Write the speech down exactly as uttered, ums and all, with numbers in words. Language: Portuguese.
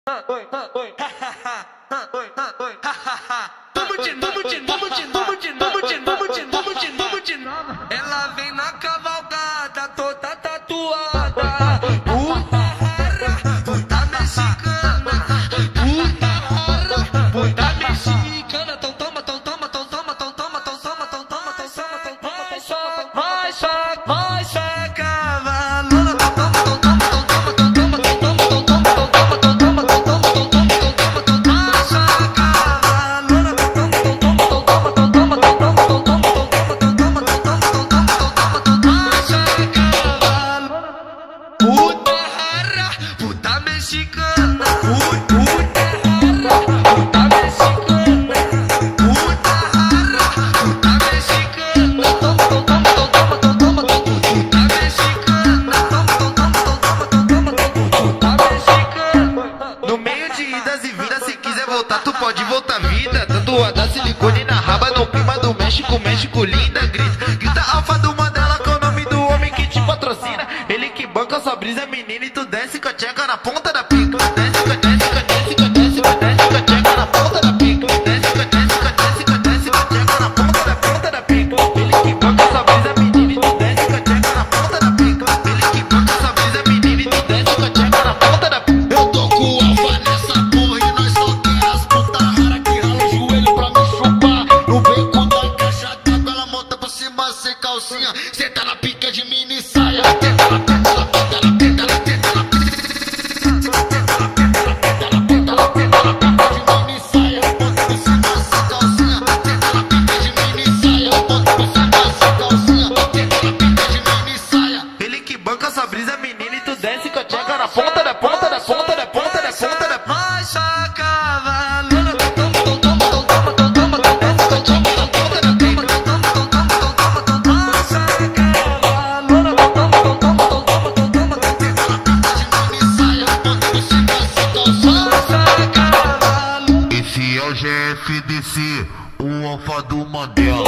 Tamo de novo, de novo, de novo, de novo, de novo, de novo, de novo, de novo. Ela vem na cavalgada, toda tatuada. Puta rara, puta mexicana. Puta rara, puta mexicana. Tão toma, tão toma, tão toma, tão toma, tão toma, tão toma, tão toma, tão toma. Vai só, vai só, vai só, cavalona. Tão toma, tão toma, tão toma, tão toma, tão toma, tão toma, tão toma, tão toma, tão toma, tão toma, tão toma, tão toma. Vai só, cavalona. Tão toma, tão toma, tão toma, tão toma, tão toma, tão toma, tão toma, tão toma, tão toma, tão toma, tão toma, tão toma. Vai só, cavalona. Puta rara, puta mexicana. Puta rara, puta mexicana. Puta rara, puta mexicana. Toma, tão toma, tão toma, tão toma, tão toma, puta mexicana. Toma, tão toma, tão toma, tão toma, tão toma, puta mexicana. No meio de idas e vindas, se quiser voltar, tu pode voltar vida. Tatuada silicone na raba, no clima do México, México linda. Grita, grita alfa do Mandela com o nome do homem que te patrocina. Ele que banca sua brisa, menina, e tu desce com a tcheca na ponta da pica. Desce com a desce com a desce com a desce com a desce com a tcheca na ponta da pica. Desce com a desce com a desce com a desce com a tcheca na ponta da ponta da pica. Ele que banca sua brisa, menina, e tu desce com a tcheca na ponta da pica. Ele que banca sua brisa, menina, e tu desce com a tcheca na ponta da pica. Eu tô com o alfa nessa porra e nós só tem as puta rara que rala o joelho pra me chupar. No beco da caixa d'água ela monta por cima sem calcinha. Cê tá na pica de mini saia. Tenta na tenta na tenta na tenta na tenta na tenta na tenta na pica de mini saia. Monta por cima sem calcinha. Tenta na pica de mini saia. Monta por cima sem calcinha. Tenta na pica de mini saia. Ele que banca sua brisa, menina, e tu desce com a tcheca na ponta da ponta da ponta da ponta da ponta da. Vai só, cavalona. Tão toma, tão toma, tão toma, tão toma, tão desce com a tcheca na ponta da pica. Tão toma, tão toma, tão toma, tão toma. Vai só, cavalona. Tão toma, tão toma, tão toma, tão toma, tão Tenta na pica de mini saia. Monta por cima sem calcinha. Vai só, cavalona. Esse é o G F D C, o alfa do Mandela.